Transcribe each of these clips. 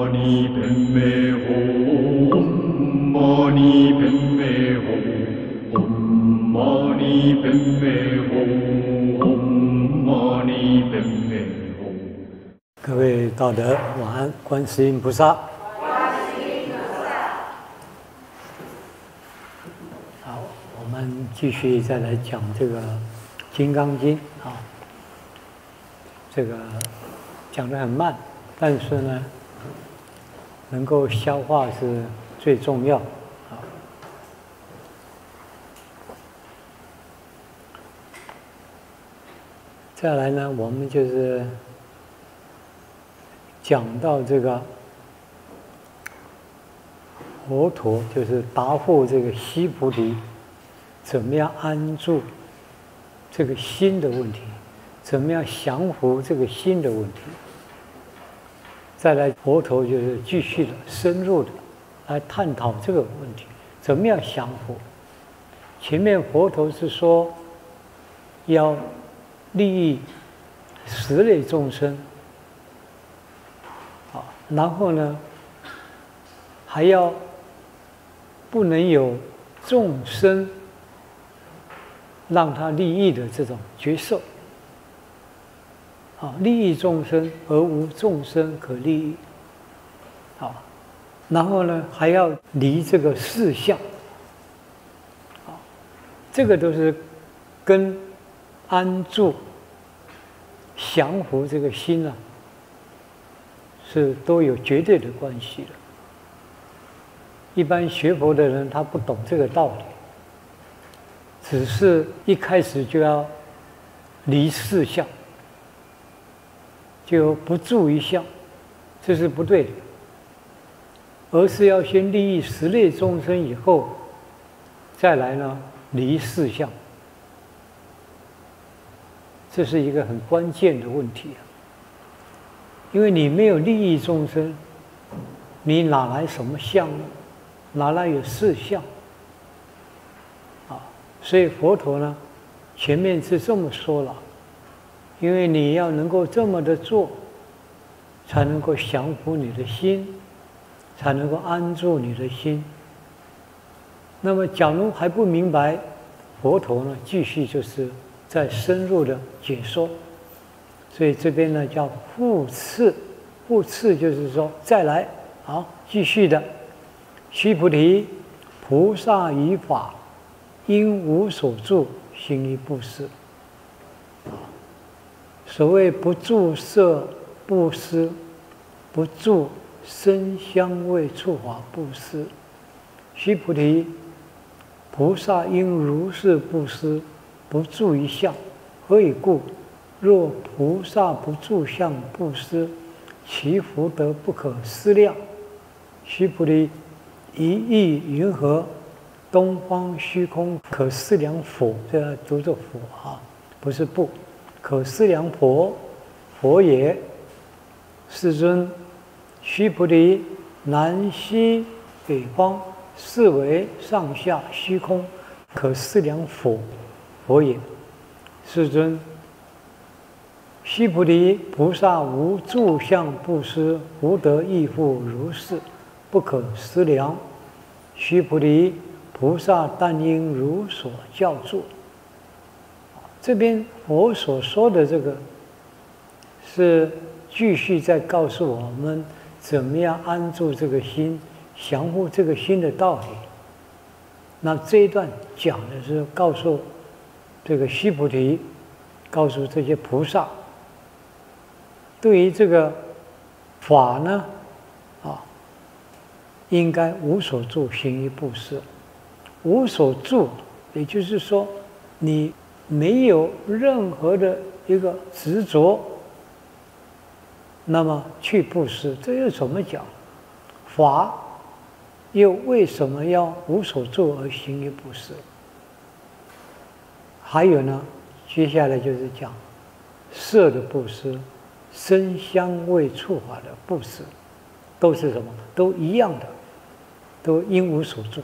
尼呗咩吽，唵嘛呢呗咩吽，唵嘛呢呗咩吽，唵嘛呢呗咩吽。 各位道德晚安，观世音菩萨。好，我们继续再来讲这个《金刚经》啊。这个讲得很慢，但是呢，能够消化是最重要啊。再来呢，我们就是讲到这个佛陀，就是答复这个须菩提怎么样安住这个心的问题，怎么样降伏这个心的问题。再来，佛陀就是继续的、深入的来探讨这个问题，怎么样降伏。前面佛陀是说要利益十类众生，啊，然后呢，还要不能有众生让他利益的这种角色。啊，利益众生而无众生可利益。啊，然后呢，还要离这个四相。啊，这个都是跟安住、降伏这个心啊，是都有绝对的关系的。一般学佛的人他不懂这个道理，只是一开始就要离四相。就不住一相，这是不对的，而是要先利益十类众生以后，再来呢离四相，这是一个很关键的问题啊。因为你没有利益众生，你哪来什么相呢？哪来有四相？啊，所以佛陀呢，前面是这么说了。因为你要能够这么的做，才能够降服你的心，才能够安住你的心。那么，假如还不明白，佛陀呢，继续就是再深入的解说。所以这边呢叫复次，复次就是说再来，好，继续的。须菩提，菩萨于法，应无所住，行于布施。所谓不住色布施，不住声香味触法布施。须菩提，菩萨应如是布施，不住一相。何以故？若菩萨不住相布施，其福德不可思量。须菩提，一意云何？东方虚空可思量佛，这要读作佛啊，不是不。可思量佛，佛也。世尊，须菩提，南西北方，是为上下虚空，可思量佛，佛也。世尊，须菩提，菩萨无住相布施，福德亦复如是，不可思量。须菩提，菩萨但应如所教住。这边佛所说的这个，是继续在告诉我们怎么样安住这个心，降伏这个心的道理。那这一段讲的是告诉这个须菩提，告诉这些菩萨，对于这个法呢，啊，应该无所住，行于布施。无所住，也就是说，你没有任何的一个执着，那么去布施，这又怎么讲？法又为什么要无所住而行于布施？还有呢，接下来就是讲色的布施、声香味触法的布施，都是什么？都一样的，都应无所住。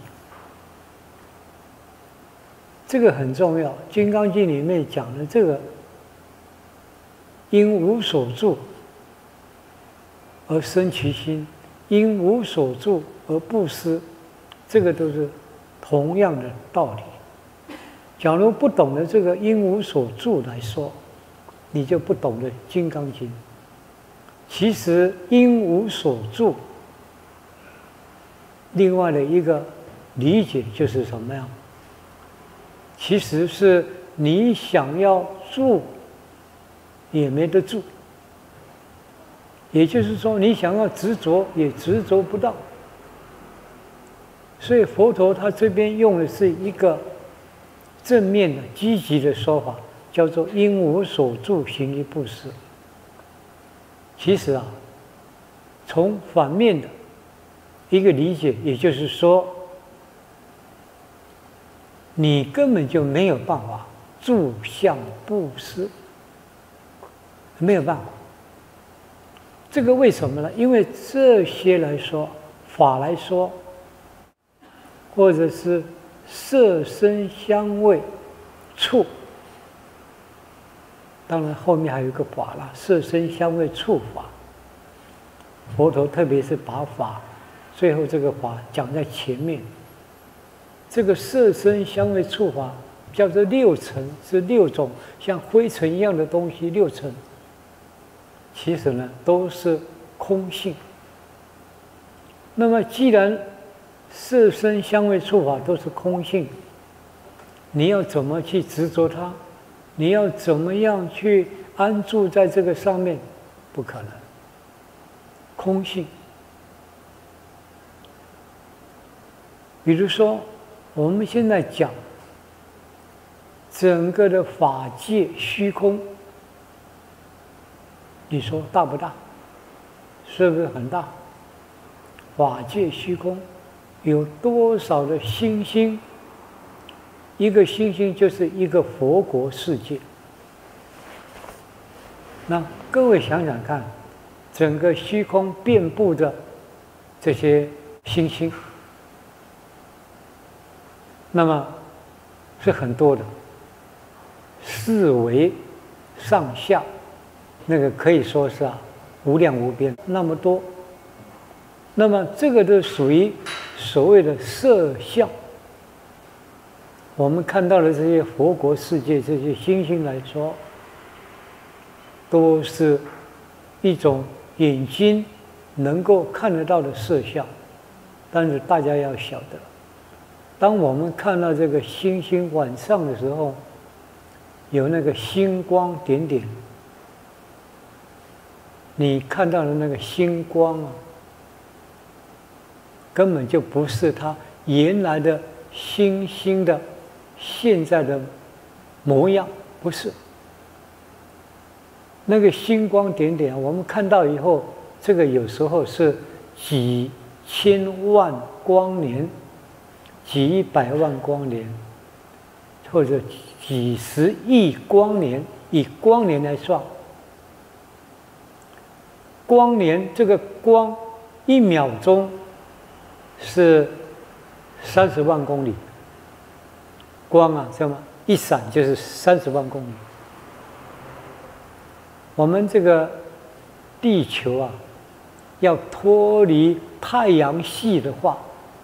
这个很重要，《金刚经》里面讲的这个应无所住而生其心， 因无所住而不思，这个都是同样的道理。假如不懂得这个因无所住来说，你就不懂得《金刚经》。其实因无所住，另外的一个理解就是什么呀？其实是你想要住，也没得住。也就是说，你想要执着，也执着不到。所以佛陀他这边用的是一个正面的、积极的说法，叫做因无所住行于布施。其实啊，从反面的一个理解，也就是说，你根本就没有办法住相布施，没有办法。这个为什么呢？因为这些来说，法来说，或者是色声香味触，当然后面还有一个法啦，色声香味触法。佛陀特别是把法，最后这个法讲在前面。这个色声香味触法叫做六尘，是六种像灰尘一样的东西，六尘。其实呢，都是空性。那么，既然色声香味触法都是空性，你要怎么去执着它？你要怎么样去安住在这个上面？不可能。空性。比如说，我们现在讲整个的法界虚空。你说大不大？是不是很大？法界虚空有多少的星星？一个星星就是一个佛国世界。那各位想想看，整个虚空遍布着这些星星，那么是很多的，四维上下。那个可以说是无量无边，那么多。那么这个都属于所谓的色相。我们看到的这些佛国世界、这些星星来说，都是一种眼睛能够看得到的色相。但是大家要晓得，当我们看到这个星星晚上的时候，有那个星光点点。你看到的那个星光啊，根本就不是它原来的星星的现在的模样，不是。那个星光点点，我们看到以后，这个有时候是几千万光年、几百万光年，或者几十亿光年，以光年来算。光年这个光1秒钟是30万公里，光啊，知道吗？一闪就是30万公里。我们这个地球啊，要脱离太阳系的话，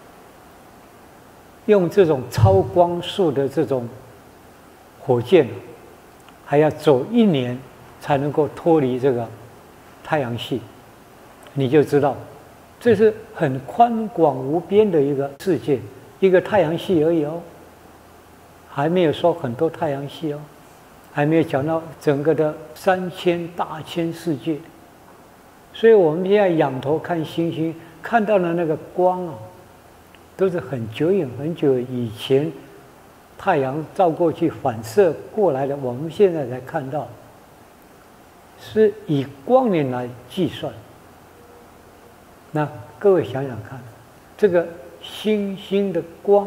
用这种超光速的这种火箭，还要走1年才能够脱离这个太阳系，你就知道，这是很宽广无边的一个世界，一个太阳系而已哦，还没有说很多太阳系哦，还没有讲到整个的3000大千世界。所以我们现在仰头看星星，看到的那个光啊，都是很久远很久以前太阳照过去反射过来的，我们现在才看到。是以光年来计算。那各位想想看，这个星星的光，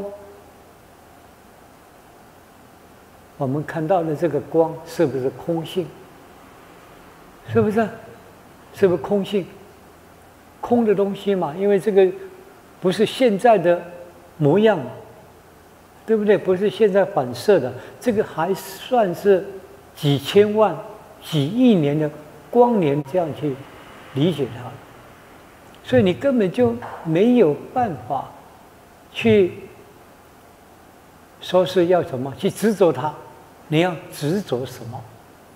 我们看到的这个光是不是空性？是不是？是不是空性？空的东西嘛，因为这个不是现在的模样嘛，对不对？不是现在反射的，这个还算是几千万、几亿年的光年这样去理解它。 所以你根本就没有办法去说是要什么去执着它，你要执着什么？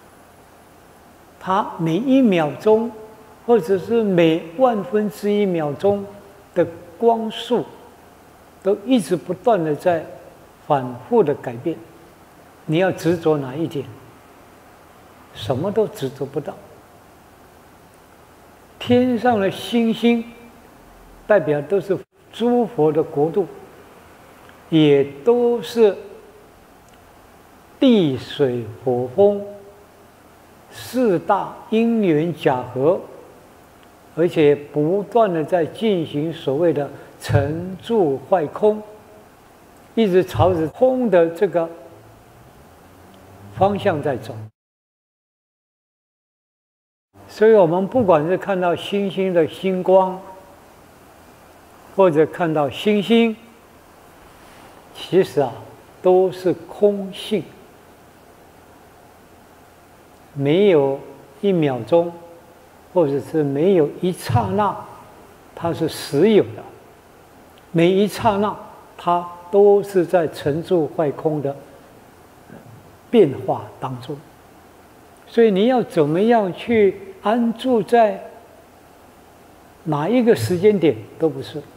它每一秒钟，或者是每万分之一秒钟的光速，都一直不断的在反复的改变。你要执着哪一点？什么都执着不到。天上的星星，代表都是诸佛的国度，也都是地水火风四大因缘假合，而且不断的在进行所谓的成住坏空，一直朝着空的这个方向在走。所以我们不管是看到星星的星光，或者看到星星，其实都是空性，没有一秒钟，或者是没有一刹那，它是实有的。每一刹那，它都是在成住坏空的变化当中。所以你要怎么样去安住在哪一个时间点都不是，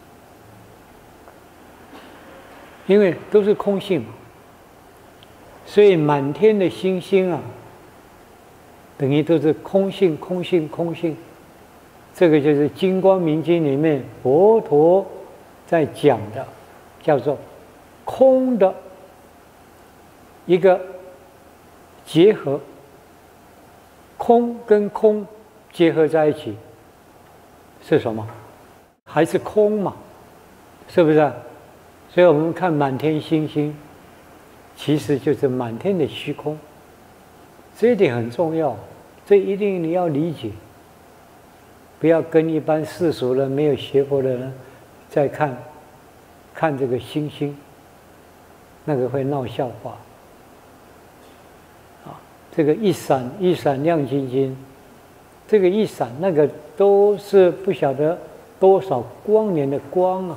因为都是空性嘛。所以满天的星星等于都是空性，空性，空性。这个就是《金光明经》里面佛陀在讲的，叫做空的一个结合。空跟空结合在一起是什么？还是空嘛？是不是？所以我们看满天星星，其实就是满天的虚空。这一点很重要，这一定你要理解，不要跟一般世俗人、没有学佛的人在看这个星星，那个会闹笑话。这个一闪一闪亮晶晶，这个一闪那个都是不晓得多少光年的光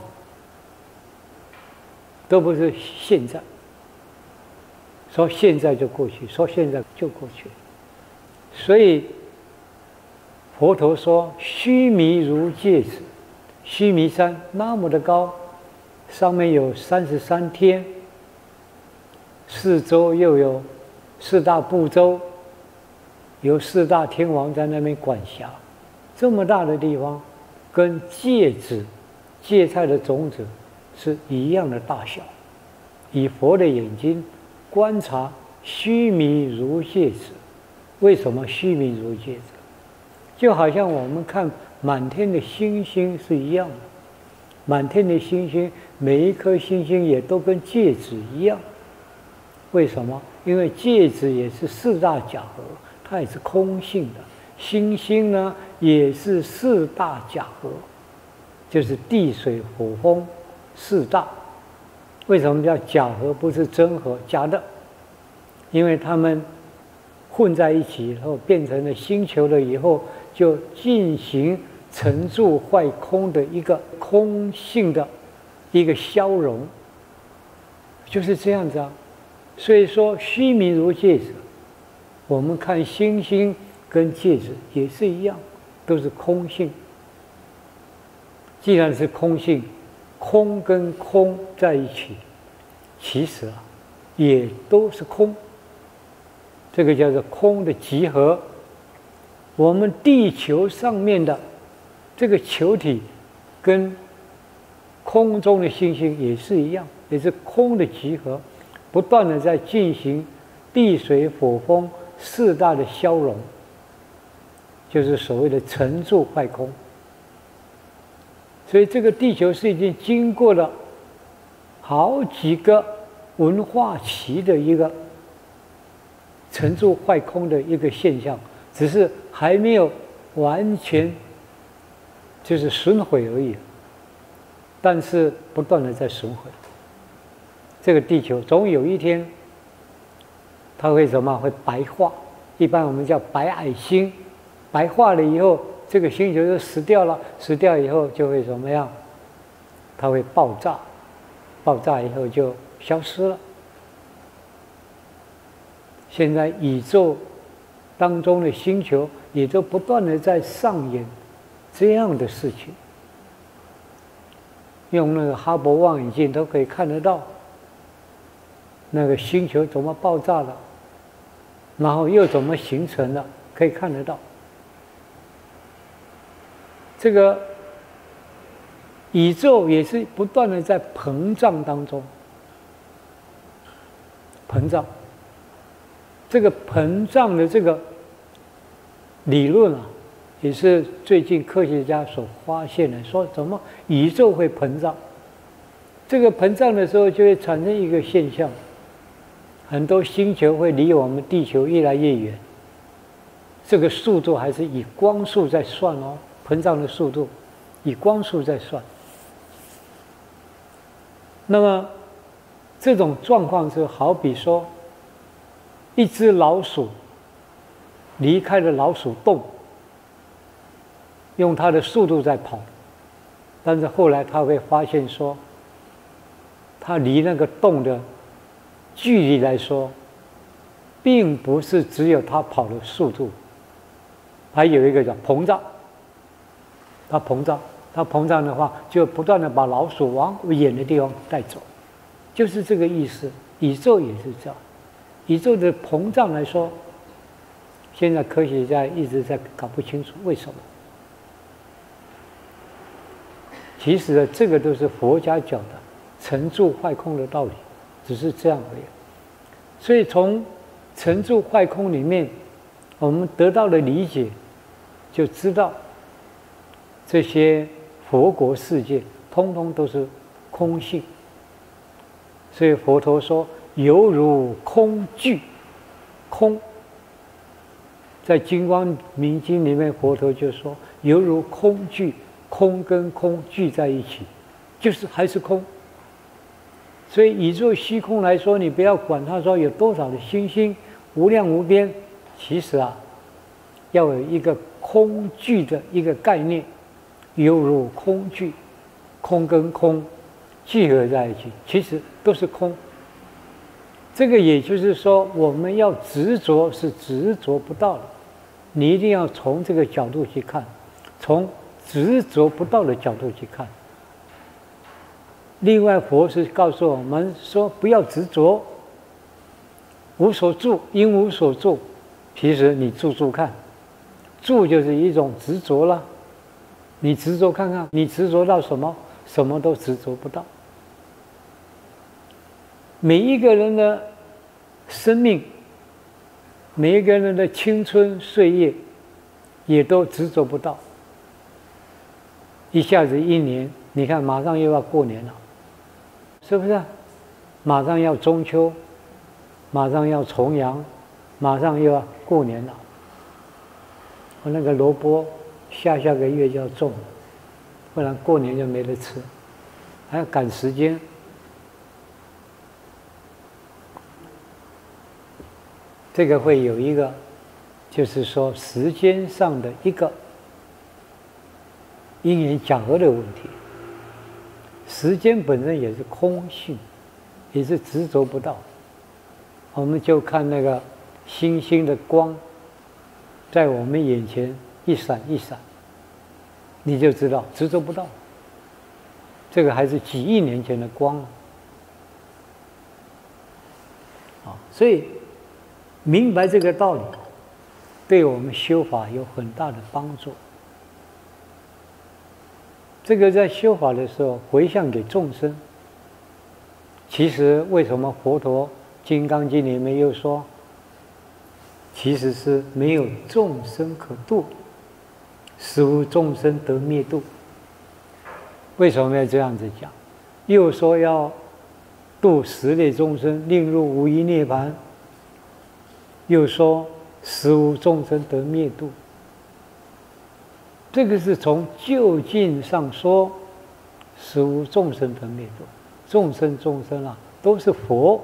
都不是现在。说现在就过去，说现在就过去。所以佛陀说须弥如芥子，须弥山那么的高，上面有33天，四周又有4大部洲，由4大天王在那边管辖，这么大的地方，跟芥子、芥菜的种子是一样的大小。以佛的眼睛观察，须弥如芥子。为什么须弥如芥子？就好像我们看满天的星星是一样的，满天的星星，每一颗星星也都跟芥子一样。为什么？因为芥子也是4大假合，它也是空性的。星星呢，也是4大假合，就是地水火风4大。为什么叫假合，不是真合？假的，因为它们混在一起以后，变成了星球了以后，就进行成住坏空的一个空性的一个消融，就是这样子啊。所以说须弥如芥子，我们看星星跟芥子也是一样，都是空性。既然是空性，空跟空在一起，其实也都是空。这个叫做空的集合。我们地球上面的这个球体，跟空中的星星也是一样，也是空的集合。不断的在进行地水火风4大的消融，就是所谓的成住坏空。所以这个地球是已经经过了好几个文化期的一个成住坏空的一个现象，只是还没有完全就是损毁而已，但是不断的在损毁。这个地球总有一天，它会什么？会白化。一般我们叫白矮星，白化了以后， 这个星球就死掉了，死掉以后就会怎么样？它会爆炸，爆炸以后就消失了。现在宇宙当中的星球也都不断的在上演这样的事情，用那个哈勃望远镜都可以看得到，那个星球怎么爆炸了，然后又怎么形成的，可以看得到。这个宇宙也是不断的在膨胀当中，膨胀。这个膨胀的这个理论啊，也是最近科学家所发现的，说怎么宇宙会膨胀？这个膨胀的时候就会产生一个现象，很多星球会离我们地球越来越远。这个速度还是以光速在算哦，膨胀的速度以光速在算。那么这种状况是好比说，一只老鼠离开了老鼠洞，用它的速度在跑，但是后来它会发现说，它离那个洞的距离来说，并不是只有它跑的速度，还有一个叫膨胀。它膨胀的话，就不断的把老鼠往远的地方带走，就是这个意思。宇宙也是这样，宇宙的膨胀来说，现在科学家一直在搞不清楚为什么。其实呢，这个都是佛家讲的沉住坏空的道理，只是这样而已。所以从沉住坏空里面，我们得到的理解，就知道这些佛国世界通通都是空性。所以佛陀说犹如空聚，空在《金光明经》里面，佛陀就说犹如空聚，空跟空聚在一起，就是还是空。所以宇宙虚空来说，你不要管它说有多少的星星，无量无边，其实啊，要有一个空聚的一个概念，犹如空聚，空跟空聚合在一起，其实都是空。这个也就是说，我们要执着是执着不到的，你一定要从这个角度去看，从执着不到的角度去看。另外，佛是告诉我们说，不要执着，无所住，因无所住。其实你住住看，住就是一种执着了。你执着看看，你执着到什么？什么都执着不到。每一个人的生命，每一个人的青春岁月，也都执着不到。一下子一年，你看马上又要过年了，是不是？马上要中秋，马上要重阳，马上又要过年了。我那个萝卜下个月就要种，不然过年就没得吃，还要赶时间。这个会有一个，就是说时间上的一个因缘假合的问题。时间本身也是空性，也是执着不到。我们就看那个星星的光，在我们眼前一闪一闪，你就知道执着不到。这个还是几亿年前的光啊！所以明白这个道理，对我们修法有很大的帮助。这个在修法的时候回向给众生。其实为什么佛陀《金刚经》里面又说，其实是没有众生可度，实无众生得灭度。为什么要这样子讲？又说要度十类众生，令入无余涅槃。又说实无众生得灭度。这个是从究竟上说，实无众生得灭度。众生啊，都是佛。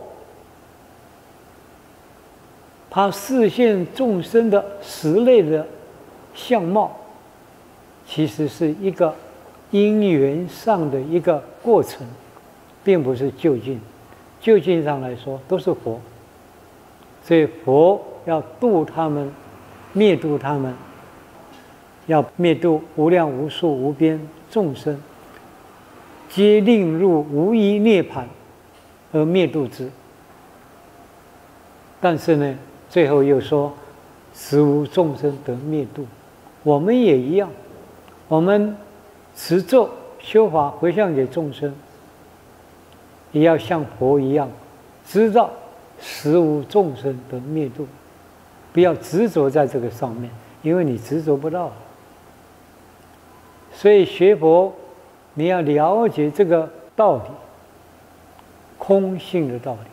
他示现众生的十类的相貌， 其实是一个因缘上的一个过程，并不是究竟。究竟上来说，都是佛。所以佛要度他们，灭度他们，要灭度无量无数无边众生，皆令入无一涅槃而灭度之。但是呢，最后又说，实无众生得灭度。我们也一样，我们持咒修法回向给众生，也要像佛一样，知道实无众生得灭度，不要执着在这个上面，因为你执着不到。所以学佛，你要了解这个道理，空性的道理。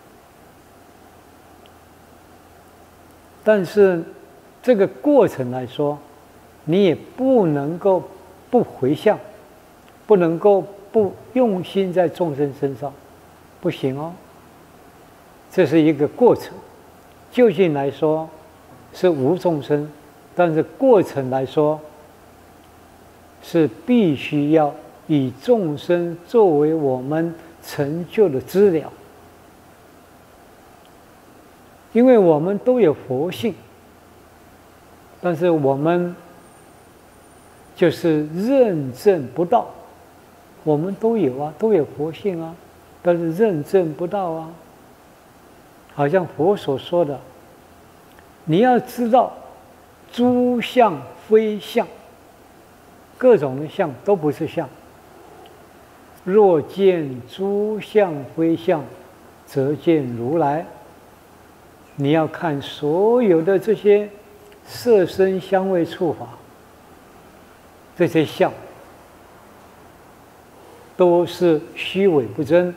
但是这个过程来说，你也不能够不回向，不能够不用心在众生身上，不行哦。这是一个过程，究竟来说是无众生，但是过程来说是必须要以众生作为我们成就的资料，因为我们都有佛性，但是我们就是认证不到。我们都有啊，都有佛性啊，但是认证不到啊。好像佛所说的，你要知道诸相非相，各种的相都不是相。若见诸相非相，则见如来。你要看所有的这些色声香味触法，这些相都是虚伪不真，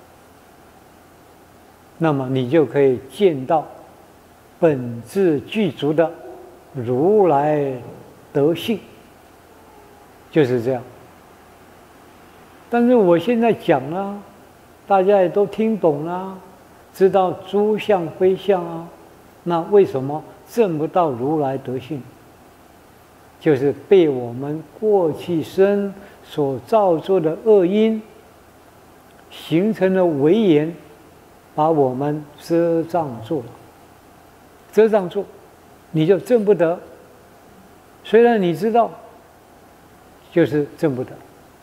那么你就可以见到本自具足的如来德性，就是这样。但是我现在讲了，大家也都听懂了，知道诸相非相啊，那为什么证不到如来德性？就是被我们过去生所造作的恶因形成了违言，把我们遮障住了。遮障住，你就证不得。虽然你知道，就是证不得。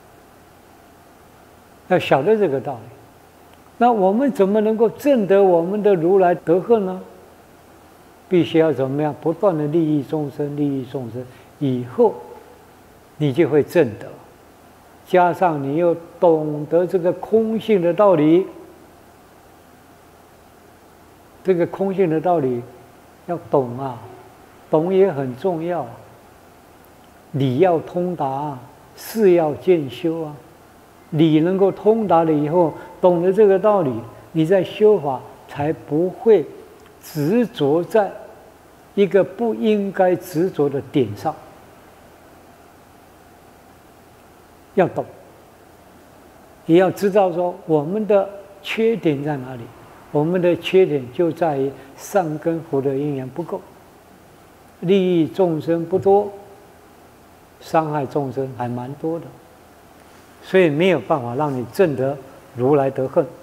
要晓得这个道理。那我们怎么能够证得我们的如来德行呢？必须要怎么样？不断的利益众生，利益众生，以后你就会证得。加上你又懂得这个空性的道理，这个空性的道理要懂啊，懂也很重要。理要通达，事要渐修啊。理能够通达了以后，懂得这个道理，你在修法才不会执着在一个不应该执着的点上。要懂，也要知道说我们的缺点在哪里。我们的缺点就在于善根福德因缘不够，利益众生不多，伤害众生还蛮多的。所以没有办法让你证得如来德行。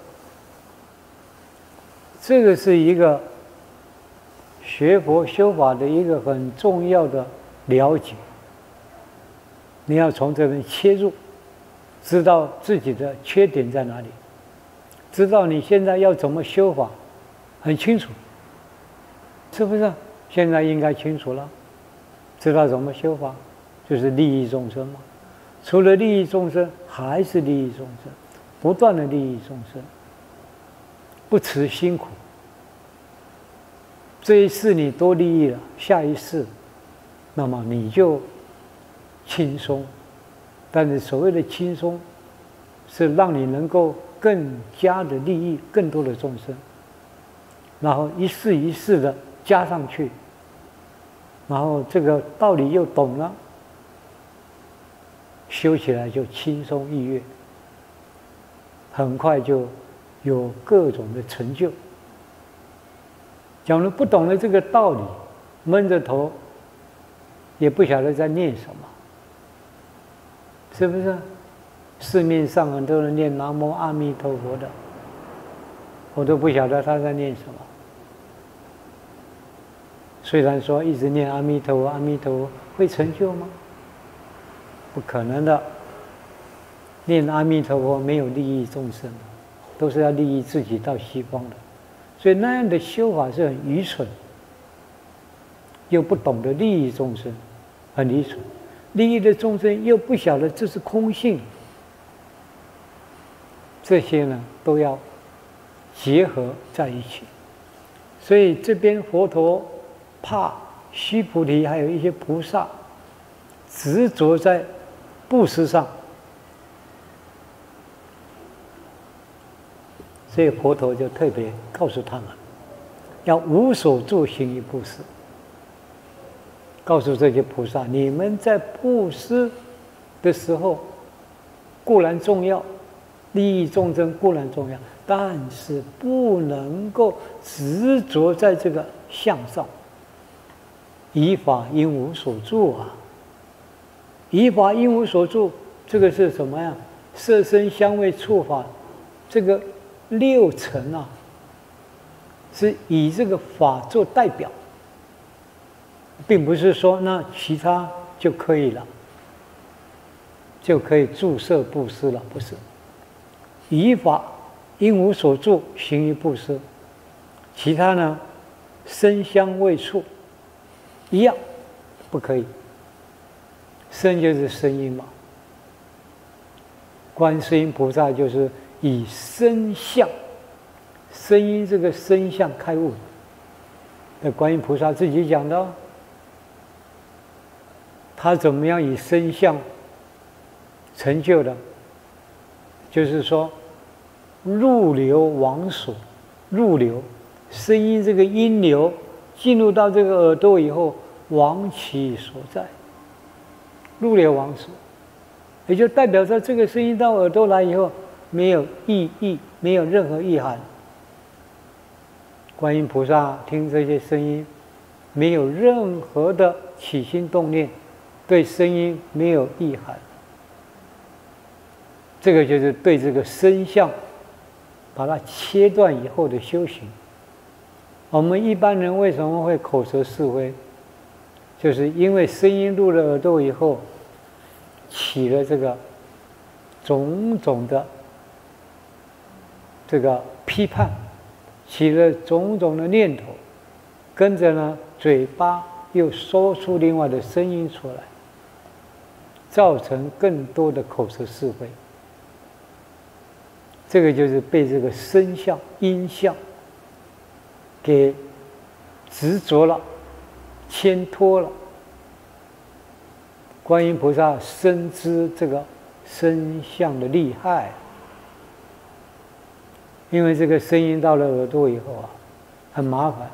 这个是一个学佛修法的一个很重要的了解。你要从这边切入，知道自己的缺点在哪里，知道你现在要怎么修法，很清楚，是不是？现在应该清楚了，知道怎么修法，就是利益众生嘛。除了利益众生，还是利益众生，不断的利益众生，不辞辛苦。这一世你多利益了，下一世，那么你就轻松。但是所谓的轻松，是让你能够更加的利益更多的众生，然后一世一世的加上去，然后这个道理又懂了。修起来就轻松愉悦，很快就有各种的成就。假如不懂得这个道理，闷着头，也不晓得在念什么， 是不是？市面上很多人念南无阿弥陀佛的，我都不晓得他在念什么。虽然说一直念阿弥陀佛，阿弥陀佛会成就吗？不可能的。念阿弥陀佛没有利益众生的，都是要利益自己到西方的，所以那样的修法是很愚蠢，又不懂得利益众生，很愚蠢。利益的众生又不晓得这是空性，这些呢都要结合在一起。所以这边佛陀怕须菩提还有一些菩萨执着在布施上，所以佛陀就特别告诉他们，要无所住行于布施。告诉这些菩萨，你们在布施的时候固然重要，利益众生固然重要，但是不能够执着在这个相上。以法应无所住啊！以法应无所住，这个是什么呀？色声香味触法，这个六尘啊，是以这个法做代表，并不是说那其他就可以了，就可以住色布施了，不是。以法应无所住，行于布施。其他呢，声香味触一样不可以。声就是声音嘛，观世音菩萨就是以声相，声音这个声相开悟。那观音菩萨自己讲的哦，他怎么样以声相成就的？就是说，入流往所，入流，声音这个音流进入到这个耳朵以后，往其所在，入流往所，也就代表着这个声音到耳朵来以后，没有意义，没有任何意涵。观音菩萨听这些声音，没有任何的起心动念，对声音没有意涵。这个就是对这个声相，把它切断以后的修行。我们一般人为什么会口舌是非？就是因为声音入了耳朵以后，起了这个种种的这个批判，起了种种的念头，跟着呢，嘴巴又说出另外的声音出来，造成更多的口舌是非。这个就是被这个声相、音相给执着了、牵拖了。观音菩萨深知这个声相的厉害，因为这个声音到了耳朵以后啊，很麻烦，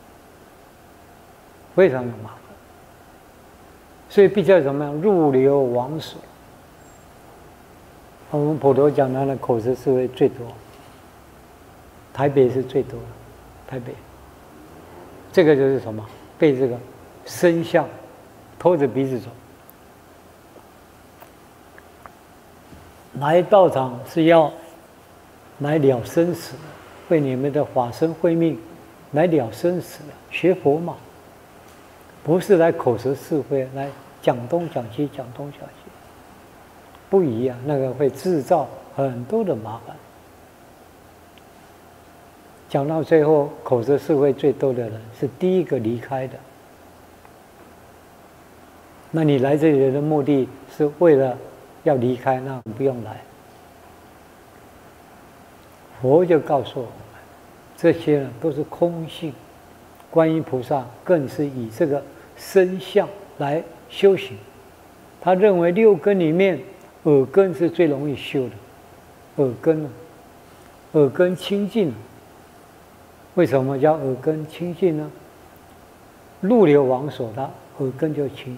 非常的麻烦，所以必须要怎么样？入流往所。我们普陀讲堂的口舌是非最多，台北是最多的，台北。这个就是什么？被这个声相拖着鼻子走。来道场是要来了生死的，为你们的法身慧命来了生死的，学佛嘛，不是来口舌是非，来讲东讲西，讲东讲西。不一样，那个会制造很多的麻烦。讲到最后，口舌是非最多的人是第一个离开的。那你来这里的目的是为了要离开，那不用来。佛就告诉我们，这些呢都是空性。观音菩萨更是以这个身相来修行。他认为六根里面，耳根是最容易修的，耳根呢，耳根清净。为什么叫耳根清净呢？入流往所，它耳根就清净。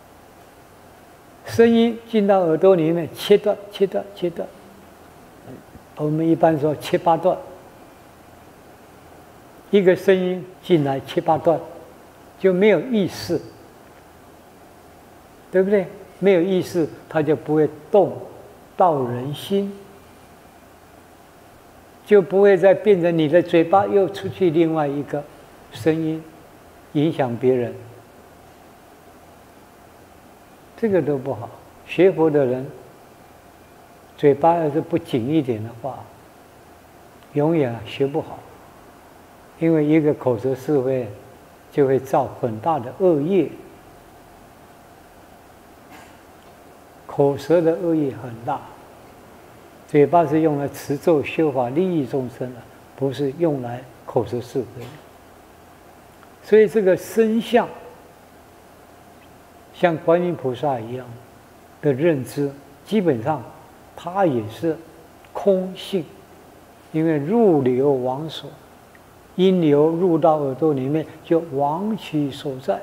声音进到耳朵里面，切断，切断，切断。我们一般说切八段，一个声音进来切八段，就没有意识，对不对？ 没有意识，它就不会动到人心，就不会再变成你的嘴巴又出去另外一个声音，影响别人。这个都不好。学佛的人，嘴巴要是不紧一点的话，永远学不好。因为一个口舌是非，就会造很大的恶业。口舌的恶业很大，嘴巴是用来持咒修法利益众生的，不是用来口舌是非。所以这个身相，像观音菩萨一样的认知，基本上它也是空性，因为入流往所，因流入到耳朵里面，就往其所在。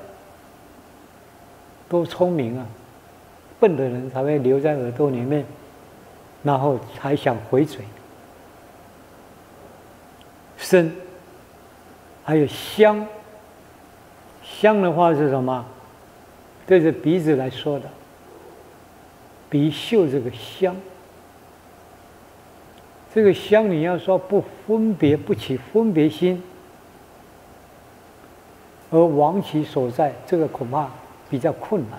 多聪明啊！笨的人才会留在耳朵里面，然后还想回嘴。身，还有香。香的话是什么？对着鼻子来说的，鼻嗅这个香。这个香你要说不分别，不起分别心，而往其所在，这个恐怕比较困难。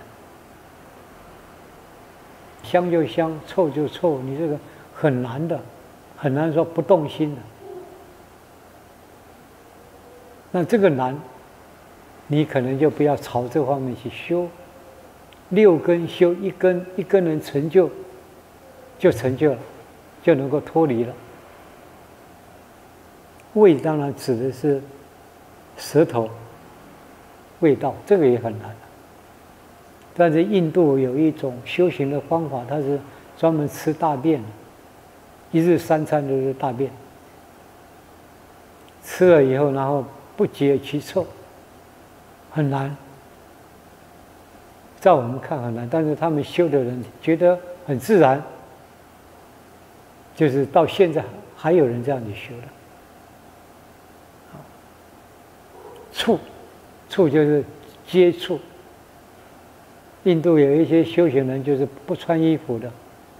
香就香，臭就臭，你这个很难的，很难说不动心的。那这个难，你可能就不要朝这方面去修。6根修1根，1根能成就，就成就了，就能够脱离了。味当然指的是舌头味道，这个也很难。但是印度有一种修行的方法，它是专门吃大便的，1日3餐都是大便，吃了以后，然后不解其臭，很难。在我们看很难，但是他们修的人觉得很自然，就是到现在还有人这样子修的。触，触就是接触。印度有一些修行人就是不穿衣服的，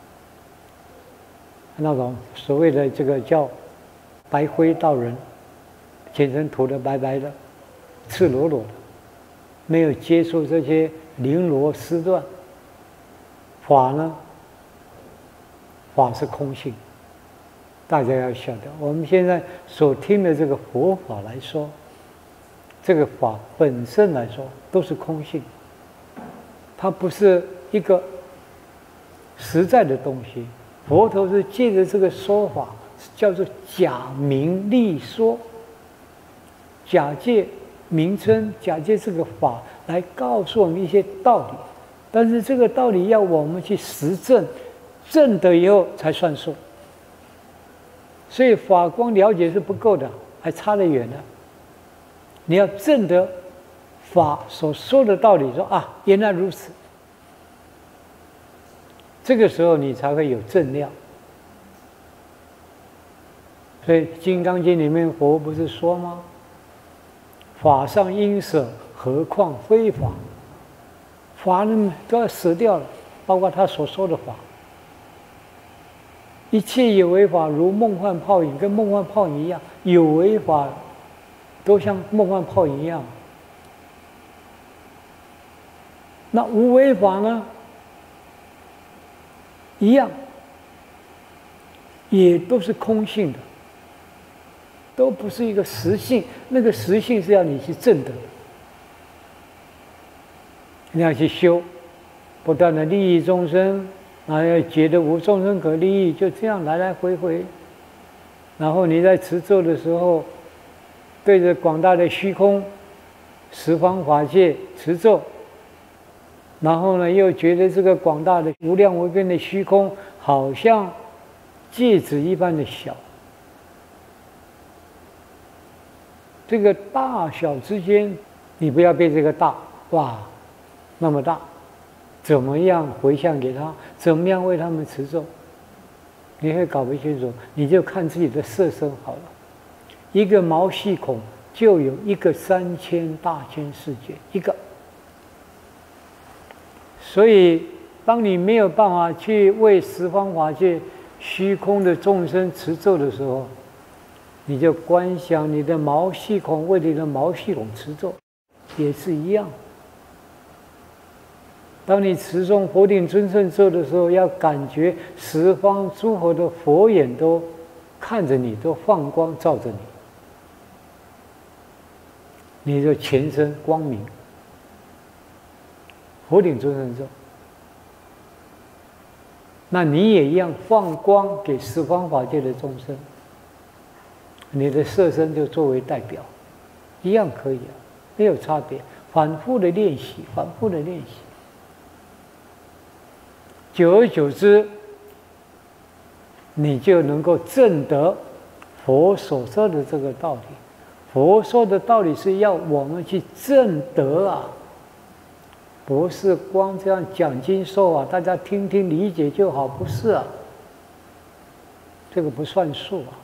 那种所谓的这个叫白灰道人，全身涂得白白的，赤裸裸的，没有接触这些绫罗丝缎。法呢？法是空性，大家要晓得。我们现在所听的这个佛法来说，这个法本身来说都是空性。它不是一个实在的东西，佛陀是借着这个说法，叫做假名利说，假借名称，假借这个法来告诉我们一些道理，但是这个道理要我们去实证，证得以后才算数。所以法光了解是不够的，还差得远呢。你要证得法所说的道理，说啊，原来如此。这个时候你才会有正量。所以《金刚经》里面佛不是说吗？法上应舍，何况非法？法呢都要舍掉了，包括他所说的法。一切有为法如梦幻泡影，跟梦幻泡影一样；有为法都像梦幻泡影一样。那无为法呢？一样，也都是空性的，都不是一个实性。那个实性是要你去证得的，你要去修，不断的利益众生，然后要觉得无众生可利益，就这样来来回回。然后你在持咒的时候，对着广大的虚空、十方法界持咒。然后呢，又觉得这个广大的无量无边的虚空，好像芥子一般的小。这个大小之间，你不要被这个大，哇，那么大，怎么样回向给他？怎么样为他们持咒？你会搞不清楚，你就看自己的色身好了。一个毛细孔就有一个3000大千世界，一个。所以当你没有办法去为十方法界虚空的众生持咒的时候，你就观想你的毛细孔为你的毛细孔持咒，也是一样。当你持诵佛顶尊胜咒的时候，要感觉十方诸佛的佛眼都看着你，都放光照着你，你就全身光明。佛顶尊胜咒，那你也一样放光给十方法界的众生，你的色身就作为代表，一样可以啊，没有差别。反复的练习，反复的练习。久而久之，你就能够证得佛所说的这个道理。佛说的道理是要我们去证得啊，不是光这样讲经授啊，大家听听理解就好，不是啊，这个不算数啊。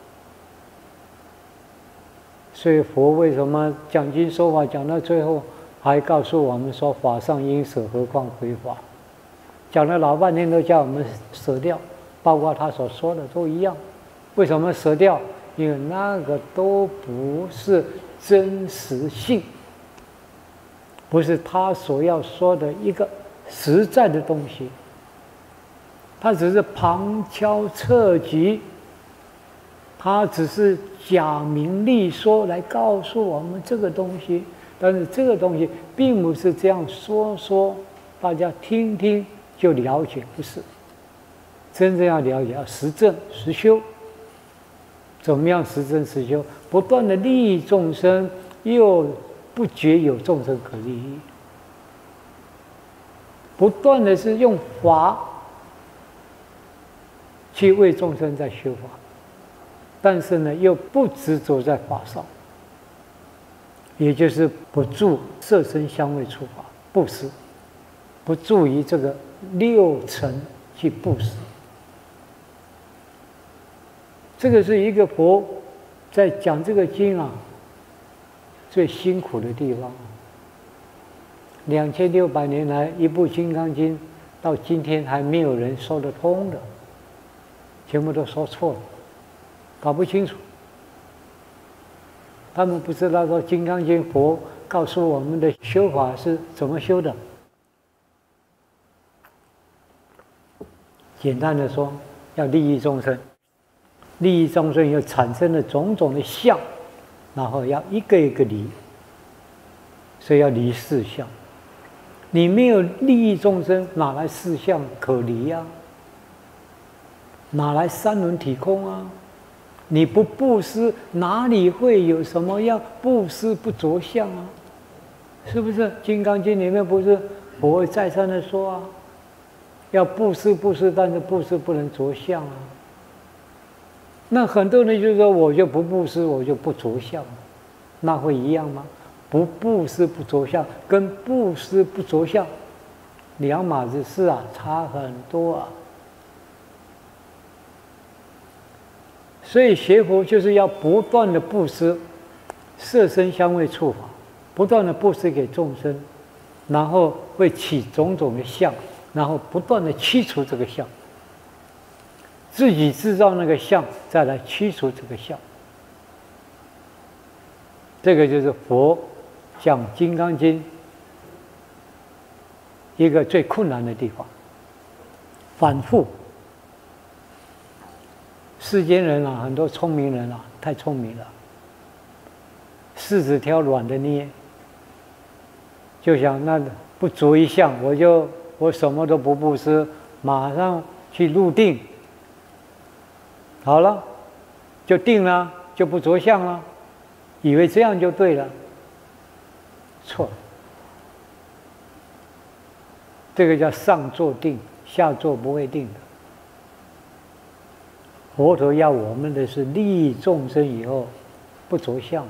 所以佛为什么讲经授法讲到最后，还告诉我们说法上应舍，何况非法？讲了老半天都叫我们舍掉，包括他所说的都一样。为什么舍掉？因为那个都不是真实性，不是他所要说的一个实在的东西，他只是旁敲侧击，他只是假名利说来告诉我们这个东西，但是这个东西并不是这样说，大家听听就了解，不是。真正要了解，要实证实修。怎么样实证实修？不断的利益众生，又不觉有众生可利益。不断的是用法去为众生在修法，但是呢，又不执着在法上，也就是不住色身香味触法布施，不住于这个六尘去布施。这个是一个佛在讲这个经啊最辛苦的地方。2600年来，一部《金刚经》到今天还没有人说得通的，全部都说错了，搞不清楚。他们不知道说《金刚经》佛告诉我们的修法是怎么修的。简单的说，要利益众生。利益众生又产生了种种的相，然后要一个一个离，所以要离四相。你没有利益众生，哪来四相可离呀？哪来三轮体空啊？你不布施，哪里会有什么样布施不着相啊？是不是？《金刚经》里面不是佛再三的说啊，要布施布施，但是布施不能着相啊。那很多人就说，我就不布施，我就不着相，那会一样吗？不布施不着相，跟布施不着相两码子事啊，差很多啊。所以学佛就是要不断的布施色身香味触法，不断的布施给众生，然后会起种种的相，然后不断的驱除这个相。自己制造那个相，再来驱除这个相。这个就是佛讲《金刚经》一个最困难的地方。反复，世间人啊，很多聪明人啊，太聪明了，柿子挑软的捏，就想那不着一相，我什么都不布施，马上去入定。好了，就定了，就不着相了，以为这样就对了，错了。这个叫上座定，下座不会定的。佛陀要我们的是利益众生以后不着相，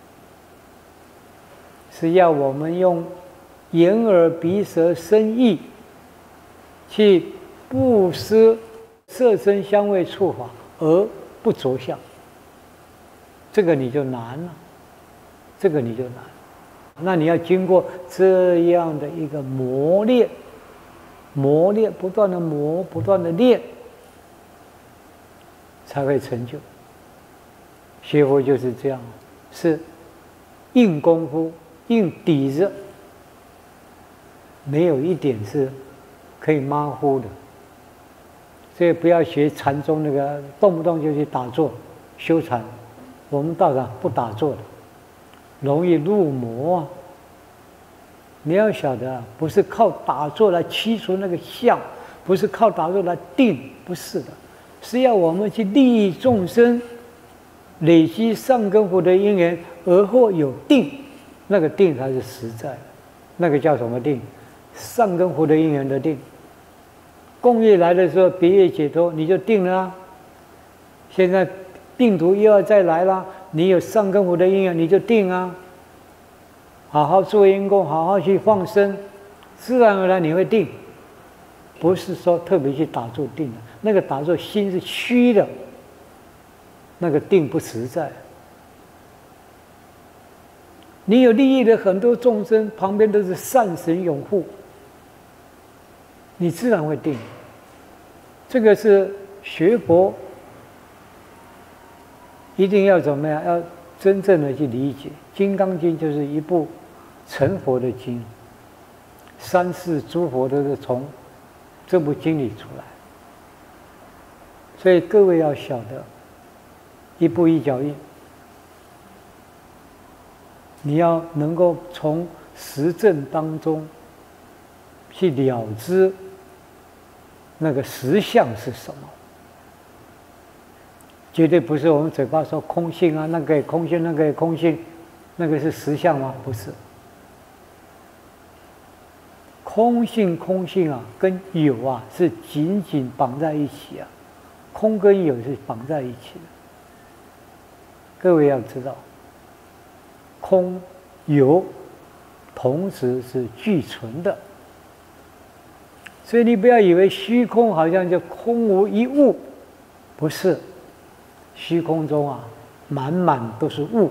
是要我们用眼耳鼻舌身意去布施色身香味触法。而不着相，这个你就难了，这个你就难。那你要经过这样的一个磨练， 磨练，不断的磨，不断的练，才会成就。学佛就是这样，是硬功夫、硬底子，没有一点是可以马虎的。所以不要学禅宗那个动不动就去打坐修禅，我们道场不打坐的，容易入魔啊。你要晓得啊，不是靠打坐来驱除那个相，不是靠打坐来定，不是的，是要我们去利益众生，累积上根福的因缘，而后有定，那个定才是实在的，那个叫什么定？上根福的因缘的定。共业来的时候，别业解脱，你就定了啊。现在病毒又要再来了，你有上根福的因缘，你就定啊。好好做因功，好好去放生，自然而然你会定。不是说特别去打坐定的，那个打坐心是虚的，那个定不实在。你有利益的很多众生，旁边都是善神拥护，你自然会定。这个是学佛一定要怎么样？要真正的去理解。《金刚经》就是一部成佛的经，三世诸佛都是从这部经里出来。所以各位要晓得，一步一脚印，你要能够从实证当中去了知那个实相是什么。绝对不是我们嘴巴说空性啊，那个也空性，那个也空性，那个是实相吗？不是。空性啊，跟有啊是紧紧绑在一起啊，空跟有是绑在一起的。各位要知道，空有同时是俱存的，所以你不要以为虚空好像就空无一物，不是。虚空中啊，满满都是物，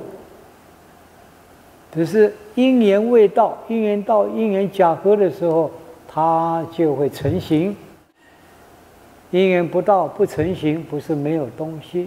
只是因缘未到，因缘到，因缘假合的时候，它就会成形。因缘不到，不成形，不是没有东西。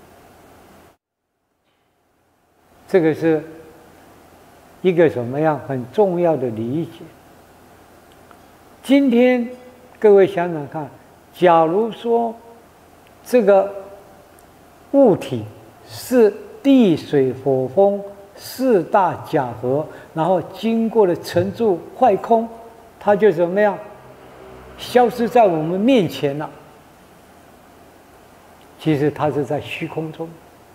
这个是一个什么样很重要的理解。今天各位想想看，假如说这个物体是地水火风四大假合，然后经过了沉住坏空，它就怎么样消失在我们面前了。其实它是在虚空中，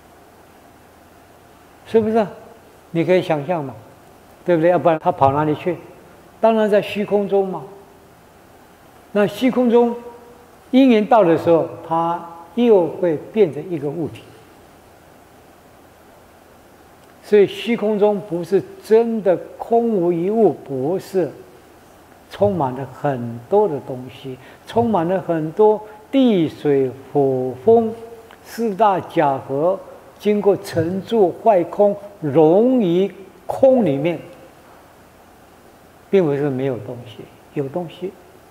是不是？你可以想象嘛，对不对？要不然它跑哪里去？当然在虚空中嘛。那虚空中因缘到的时候，它又会变成一个物体，所以虚空中不是真的空无一物，不是，充满了很多的东西，充满了很多地水火风四大假合，经过沉住坏空，融于空里面，并不是没有东西，有东西，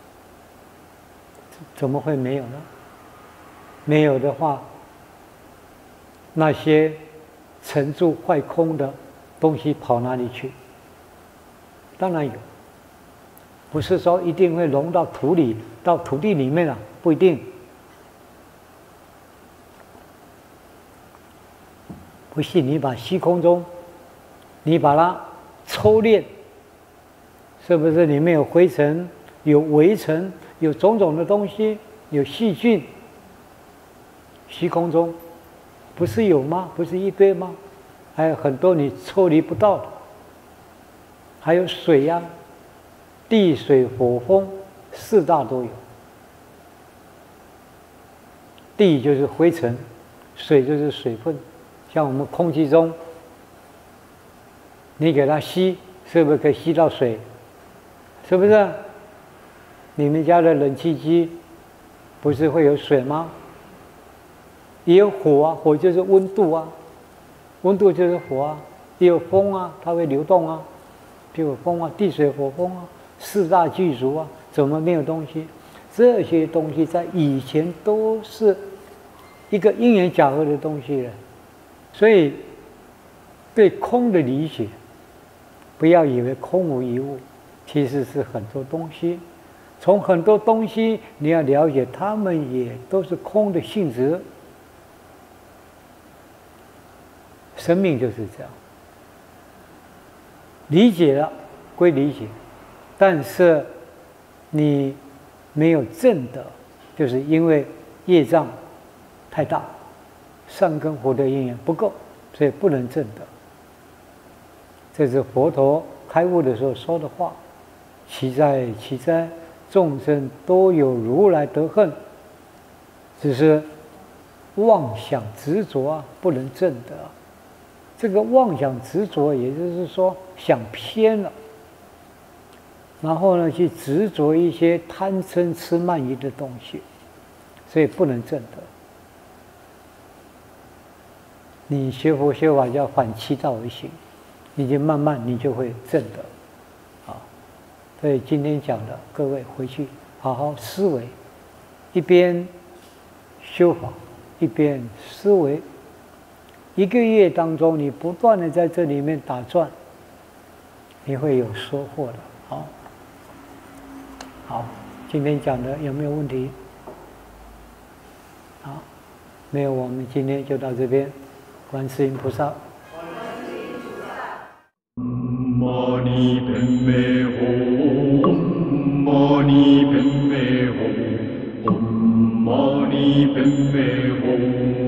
怎么会没有呢？没有的话，那些沉住坏空的东西跑哪里去？当然有，不是说一定会融到土里、到土地里面了，不一定。不信你把虚空中，你把它抽炼，是不是里面有灰尘、有微尘、有种种的东西、有细菌？虚空中不是有吗？不是一堆吗？还有很多你抽离不到的，还有水呀、地水火风四大都有。地就是灰尘，水就是水分，像我们空气中，你给它吸，是不是可以吸到水？是不是？你们家的冷气机不是会有水吗？也有火啊，火就是温度啊，温度就是火啊，也有风啊，它会流动啊，就有风啊，地水火风啊，四大具足啊， 怎么没有东西？这些东西在以前都是一个因缘假合的东西了，所以对空的理解，不要以为空无一物，其实是很多东西。从很多东西你要了解，它们也都是空的性质。生命就是这样，理解了归理解，但是你没有证得，就是因为业障太大，善根福德因缘不够，所以不能证得。这是佛陀开悟的时候说的话：其哉其哉，众生都有如来德恨，只是妄想执着啊，不能证得。这个妄想执着，也就是说想偏了，然后呢去执着一些贪嗔痴慢疑的东西，所以不能证得。你学佛学法叫反其道而行，你就慢慢你就会证得。啊，所以今天讲的，各位回去好好思维，一边修法，一边思维。1个月当中，你不断的在这里面打转，你会有收获的。好，今天讲的有没有问题？好，没有，我们今天就到这边。观世音菩萨。 摩尼呗美吽，摩尼呗美吽，摩尼呗美吽。